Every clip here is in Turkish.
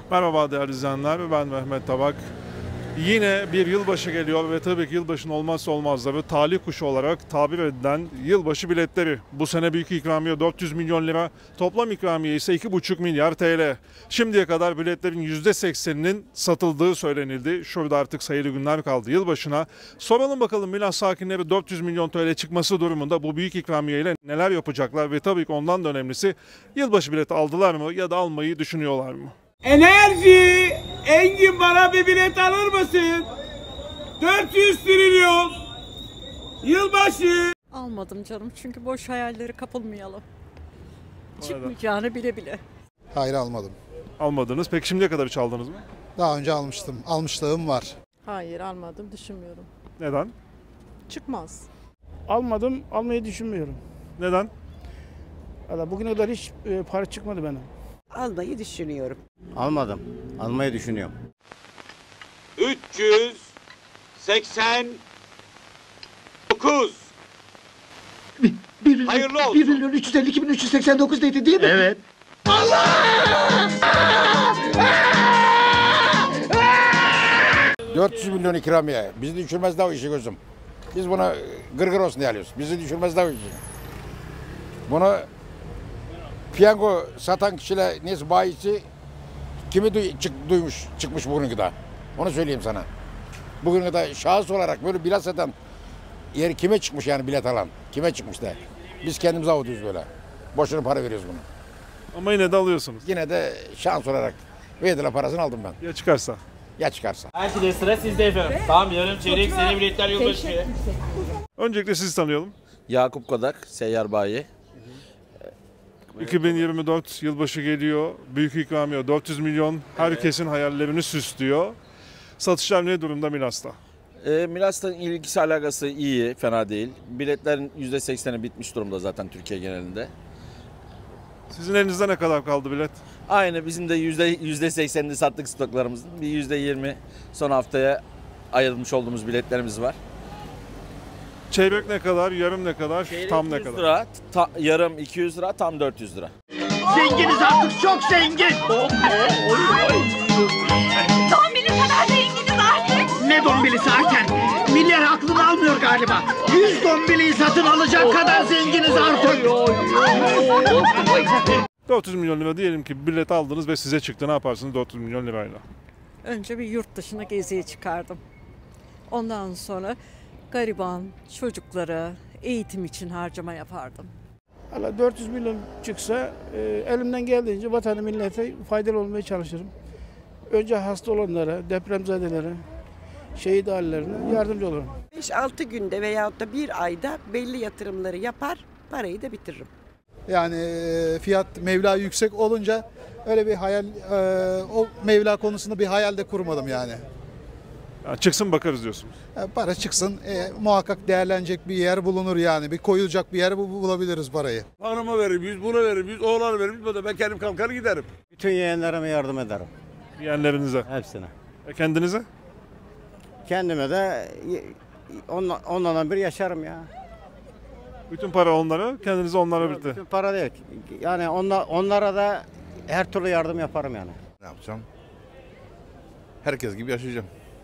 Merhaba değerli izleyenler, ben Mehmet Tabak. Yine bir yılbaşı geliyor ve tabii ki yılbaşının olmazsa olmazları talih kuşu olarak tabir edilen yılbaşı biletleri. Bu sene büyük ikramiye 400 milyon lira, toplam ikramiye ise 2,5 milyar TL. Şimdiye kadar biletlerin %80'inin satıldığı söylenildi. Şurada artık sayılı günler kaldı yılbaşına. Soralım bakalım Milas sakinleri 400 milyon TL çıkması durumunda bu büyük ikramiye ile neler yapacaklar ve tabii ki ondan da önemlisi yılbaşı bileti aldılar mı ya da almayı düşünüyorlar mı? Enerji, Engin bana bir bilet alır mısın? 400 trilyon, yılbaşı. Almadım canım çünkü boş hayalleri kapılmayalım. Çıkmayacağını bile bile. Hayır almadım. Almadınız. Peki şimdiye kadar hiç aldınız mı? Daha önce almıştım. Almışlığım var. Hayır almadım, düşünmüyorum. Neden? Çıkmaz. Almadım, almayı düşünmüyorum. Neden? Valla bugüne kadar hiç para çıkmadı bana. Almayı düşünüyorum. Almadım. Almayı düşünüyorum. 389. Hayırlı olsun. 1 milyon 352 bin 389 dedi değil mi? Evet. 400 milyon ikramiye. Bizi düşürmez daha o işi gözüm. Biz buna gırgır olsun diye alıyoruz. Bizi düşürmez daha o işi. Bunu piyango satan kişiler neyse bayisi kimi çıkmış bugüne kadar. Onu söyleyeyim sana. Bugüne kadar şahıs olarak böyle bilet satan yer kime çıkmış yani bilet alan? Kime çıkmış da? Biz kendimize avutuyoruz böyle. Boşuna para veriyoruz bunu. Ama yine de alıyorsunuz. Yine de şans olarak verdiler parasını aldım ben. Ya çıkarsa? Ya çıkarsa. Herkese sıra sizde efendim. Tamam yarım çeyrek sene biletler yılbaşı. Öncelikle sizi tanıyalım. Yakup Kodak, seyyar bayi. 2024 yılbaşı geliyor. Büyük ikramiye 400 milyon. Herkesin hayallerini süslüyor. Satışlar ne durumda Milas'ta? Milas'tan ilgisi alakası iyi, fena değil. Biletlerin %80'i bitmiş durumda zaten Türkiye genelinde. Sizin elinizde ne kadar kaldı bilet? Aynı bizim de %80'ini sattık stoklarımızın. Bir %20 son haftaya ayrılmış olduğumuz biletlerimiz var. Çeyrek ne kadar, yarım ne kadar, Çeyrek tam ne 100 kadar? lira, yarım 200 lira, tam 400 lira. Zenginiz artık, çok zengin. Dombili kadar zenginiz artık. Ne dombilisi Arken? Milyar aklını almıyor galiba. 100 dombiliyi satın alacak kadar zenginiz artık. 400 milyon lira diyelim ki bilet aldınız ve size çıktı. Ne yaparsınız 400 milyon lirayla? Önce bir yurt dışına geziye çıkardım. Ondan sonra gariban çocuklara eğitim için harcama yapardım. Valla 400 milyon çıksa elimden geldiğince vatanı millete faydalı olmaya çalışırım. Önce hasta olanlara, depremzedelere, şehit ailelerine yardımcı olurum. 5-6 günde veyahut da bir ayda belli yatırımları yapar, parayı da bitiririm. Yani fiyat Mevla yüksek olunca öyle bir hayal, o Mevla konusunda bir hayal de kurmadım yani. Ya çıksın bakarız diyorsunuz. Para çıksın, muhakkak değerlenecek bir yer bulunur yani. Bir koyulacak bir yer bulabiliriz parayı. Hanıma verir, yüz buna verir, yüz oğlana verir, yüz ben kendim kalkar giderim. Bütün yeğenlerime yardım ederim. Yeğenlerinize. Hepsine. Kendinize? Kendime de onlardan bir yaşarım ya. Bütün para onlara, kendinize onlara birlikte. Bütün para değil. Yani onlara da her türlü yardım yaparım yani. Ne yapacağım? Herkes gibi yaşayacağım.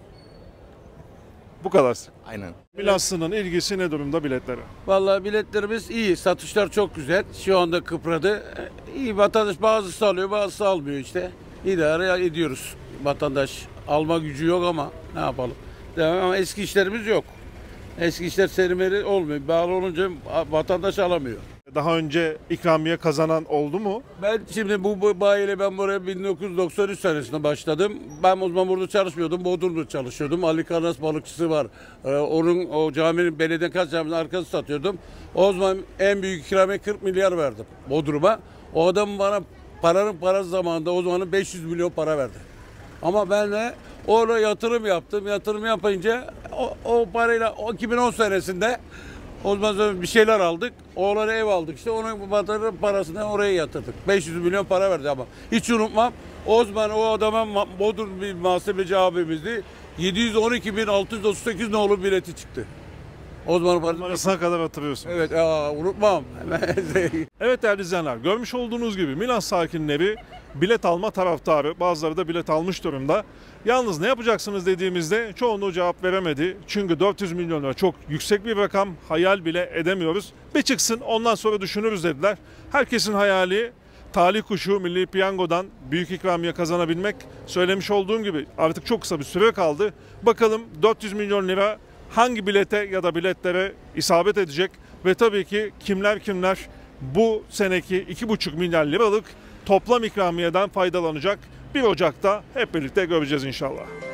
Bu kadar. Aynen. Milas'ın ilgisi ne durumda biletlere? Vallahi biletlerimiz iyi, satışlar çok güzel. Şu anda kıpradı. İyi vatandaş bazısı alıyor, bazısı almıyor işte. İdare ediyoruz. Vatandaş alma gücü yok ama ne yapalım. Ama eski işlerimiz yok. Eski işler serimleri olmuyor. Bağlı olunca vatandaş alamıyor. Daha önce ikramiye kazanan oldu mu? Ben şimdi bu bayiyle ben buraya 1993 senesinde başladım. Ben o zaman burada çalışmıyordum. Bodrum'da çalışıyordum. Ali Karnas balıkçısı var. O caminin belediye kaç caminin arkası satıyordum. O zaman en büyük ikramiye 40 milyar verdim Bodrum'a. O adam bana parası zamanında o zamanın 500 milyon para verdi. Ama ben de orada yatırım yaptım. Yatırım yapınca o parayla 2010 senesinde o zaman bir şeyler aldık. Oğlan'a ev aldık işte. Onun parasını oraya yatırdık. 500 milyon para verdi ama. Hiç unutmam. O zaman o adama Bodrum bir muhasebeci abimizdi. 712.638 nolu bileti çıktı. Osmanlı Partisi. Arasına kadar hatırlıyorsun. Evet, unutmam. Evet değerli izleyenler, görmüş olduğunuz gibi Milas sakinleri bilet alma taraftarı, bazıları da bilet almış durumda. Yalnız ne yapacaksınız dediğimizde çoğunluğu cevap veremedi. Çünkü 400 milyon lira çok yüksek bir rakam, hayal bile edemiyoruz. Bir çıksın ondan sonra düşünürüz dediler. Herkesin hayali talih kuşu Milli Piyango'dan büyük ikramiye kazanabilmek. Söylemiş olduğum gibi artık çok kısa bir süre kaldı. Bakalım 400 milyon lira hangi bilete ya da biletlere isabet edecek ve tabii ki kimler bu seneki 2,5 milyar liralık toplam ikramiyeden faydalanacak. 1 Ocak'ta hep birlikte göreceğiz inşallah.